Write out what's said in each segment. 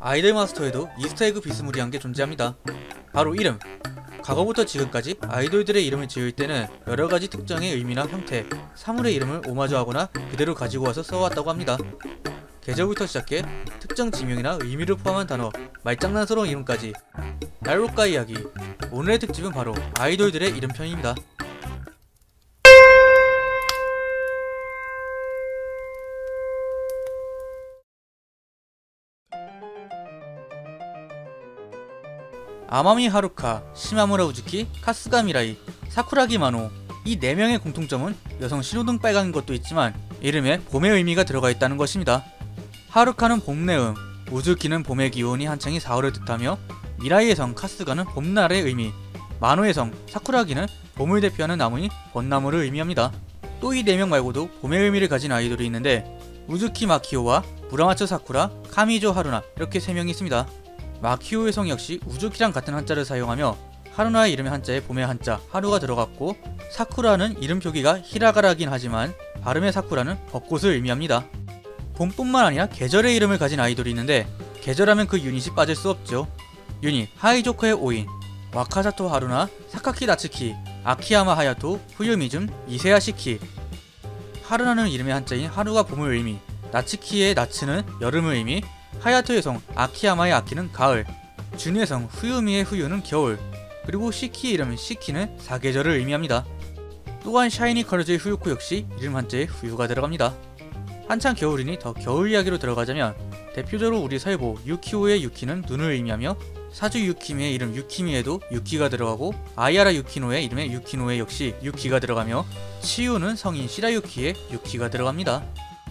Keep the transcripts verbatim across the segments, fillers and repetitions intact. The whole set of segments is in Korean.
아이돌 마스터에도 이스터에그 비스무리한 게 존재합니다. 바로 이름. 과거부터 지금까지 아이돌들의 이름을 지을 때는 여러가지 특정의 의미나 형태, 사물의 이름을 오마주하거나 그대로 가지고 와서 써왔다고 합니다. 계절부터 시작해 특정 지명이나 의미를 포함한 단어, 말장난스러운 이름까지. 날로까 이야기. 오늘의 특집은 바로 아이돌들의 이름편입니다. 아마미 하루카, 시마무라 우즈키, 카스가 미라이, 사쿠라기 마노. 이 네 명의 공통점은 여성 신호등 빨간인 것도 있지만 이름에 봄의 의미가 들어가 있다는 것입니다. 하루카는 봄내음, 우즈키는 봄의 기온이 한창이 사월을 뜻하며 미라이의 성 카스가는 봄날의 의미, 마노의 성 사쿠라기는 봄을 대표하는 나무인 벚나무를 의미합니다. 또 이 네 명 말고도 봄의 의미를 가진 아이돌이 있는데 우즈키 마키오와 무라마츠 사쿠라, 카미조 하루나 이렇게 세 명이 있습니다. 마키오의 성 역시 우즈키랑 같은 한자를 사용하며 하루나의 이름의 한자에 봄의 한자 하루가 들어갔고, 사쿠라는 이름 표기가 히라가라긴 하지만 발음의 사쿠라는 벚꽃을 의미합니다. 봄뿐만 아니라 계절의 이름을 가진 아이돌이 있는데 계절하면 그 유닛이 빠질 수 없죠. 유닛 하이조커의 오인, 와카사토 하루나, 사카키 나츠키, 아키야마 하야토, 후유미즘, 이세야 시키. 하루나는 이름의 한자인 하루가 봄을 의미, 나츠키의 나츠는 여름을 의미, 하야토의 성 아키야마의 아키는 가을, 준의 성 후유미의 후유는 겨울, 그리고 시키의 이름 시키는 사계절을 의미합니다. 또한 샤이니 컬러즈의 후유코 역시 이름 한자에 후유가 들어갑니다. 한창 겨울이니 더 겨울 이야기로 들어가자면 대표적으로 우리 설보 유키오의 유키는 눈을 의미하며, 사주 유키미의 이름 유키미에도 유키가 들어가고, 아이아라 유키노의 이름에 유키노에 역시 유키가 들어가며, 치유는 성인 시라유키에 유키가 들어갑니다.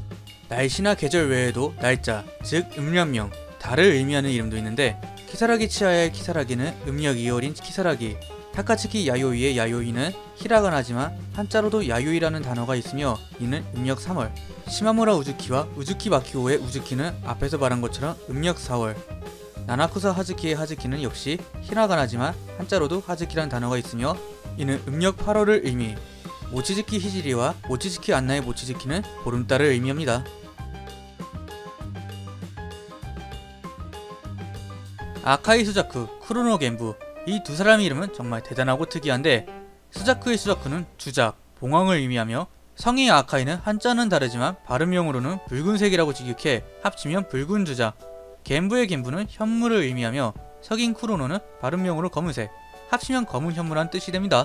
날씨나 계절 외에도 날짜, 즉 음력명, 달을 의미하는 이름도 있는데 키사라기 치아의 키사라기는 음력 이월인 키사라기, 타카츠키 야요이의 야요이는 히라가나지만 한자로도 야요이라는 단어가 있으며 이는 음력 삼월, 시마무라 우즈키와 우즈키 마키오의 우즈키는 앞에서 말한 것처럼 음력 사월, 나나쿠사 하즈키의 하즈키는 역시 히라가나지만 한자로도 하즈키라는 단어가 있으며 이는 음력 팔월을 의미, 모치즈키 히지리와 모치즈키 안나의 모치즈키는 보름달을 의미합니다. 아카이 스자쿠, 쿠로노 겐부. 이 두 사람의 이름은 정말 대단하고 특이한데 스자쿠의 스자쿠는 주작, 봉황을 의미하며, 성의 아카이는 한자는 다르지만 발음명으로는 붉은색이라고 직역해 합치면 붉은 주작, 겐부의 겐부는 현무를 의미하며, 석인 쿠로노는 발음명으로 검은색, 합치면 검은 현무란 뜻이 됩니다.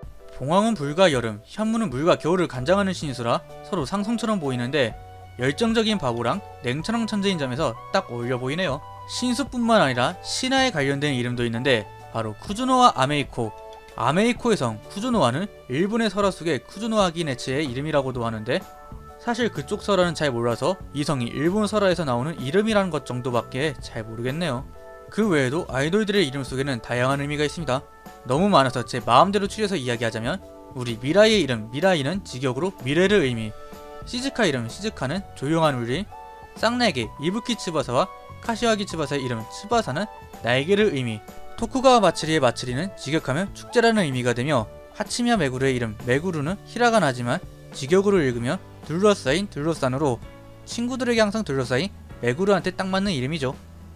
봉황은 불과 여름, 현무는 물과 겨울을 간장하는 신수라 서로 상성처럼 보이는데 열정적인 바보랑 냉철한 천재인 점에서 딱 어울려 보이네요. 신수뿐만 아니라 신화에 관련된 이름도 있는데 바로 쿠즈노와 아메이코. 아메이코의 성 쿠즈노와는 일본의 설화 속의 쿠즈노와 기네츠의 이름이라고도 하는데 사실 그쪽 설화는 잘 몰라서 이 성이 일본 설화에서 나오는 이름이라는 것 정도밖에 잘 모르겠네요. 그 외에도 아이돌들의 이름 속에는 다양한 의미가 있습니다. 너무 많아서 제 마음대로 추려서 이야기하자면 우리 미라이의 이름 미라이는 직역으로 미래를 의미, 시즈카 이름 시즈카는 조용한 울림, 쌍날개 이부키 츠바사와 카시와기 츠바사의 이름 츠바사는 날개를 의미, 토쿠가와 마츠리의 마츠리는 직역하면 축제라는 의미가 되며, 하치미야 메구루의 이름 메구루는 히라가나지만 직역으로 읽으면 둘러싸인 둘러싼으로 친구들에게 항상 둘러싸인 메구루한테 딱 맞는 이름이죠.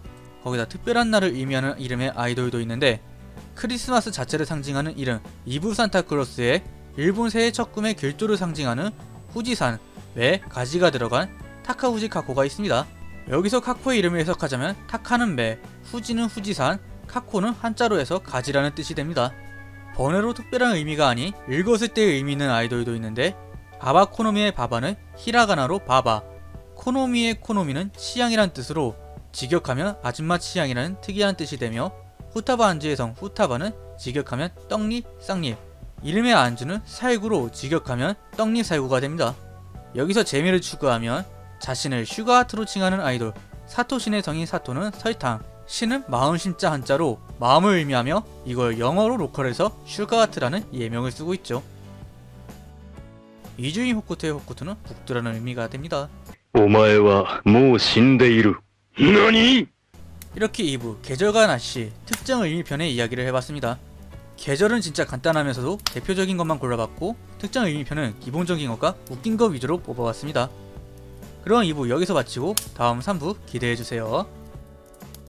거기다 특별한 날을 의미하는 이름의 아이돌도 있는데 크리스마스 자체를 상징하는 이름 이브 산타클로스의 일본 새해 첫 꿈의 길조를 상징하는 후지산 외 가지가 들어간 타카후지 카코가 있습니다. 여기서 카코의 이름을 해석하자면 타카는 매, 후지는 후지산, 카코는 한자로 해서 가지라는 뜻이 됩니다. 번외로 특별한 의미가 아닌 읽었을 때의 의미 있는 아이돌도 있는데 바바 코노미의 바바는 히라가나로 바바, 코노미의 코노미는 취향이란 뜻으로 직역하면 아줌마 취향이라는 특이한 뜻이 되며, 후타바 안주의 성 후타바는 직역하면 떡잎, 쌍잎, 이름의 안주는 살구로 직역하면 떡잎 살구가 됩니다. 여기서 재미를 추구하면 자신을 슈가하트로 칭하는 아이돌 사토신의 성인 사토는 설탕, 신은 마음 신자 한자로 마음을 의미하며 이걸 영어로 로컬에서 슈가하트라는 예명을 쓰고 있죠. 이주인 호쿠토의 호쿠토는 북두라는 의미가 됩니다. 오마에와 모 신데이루. 너니? 이렇게 이 부 계절과 날씨 특정 의미편의 이야기를 해봤습니다. 계절은 진짜 간단하면서도 대표적인 것만 골라봤고 특정 의미편은 기본적인 것과 웃긴 것 위주로 뽑아봤습니다. 그럼 이 부 여기서 마치고 다음 삼 부 기대해주세요.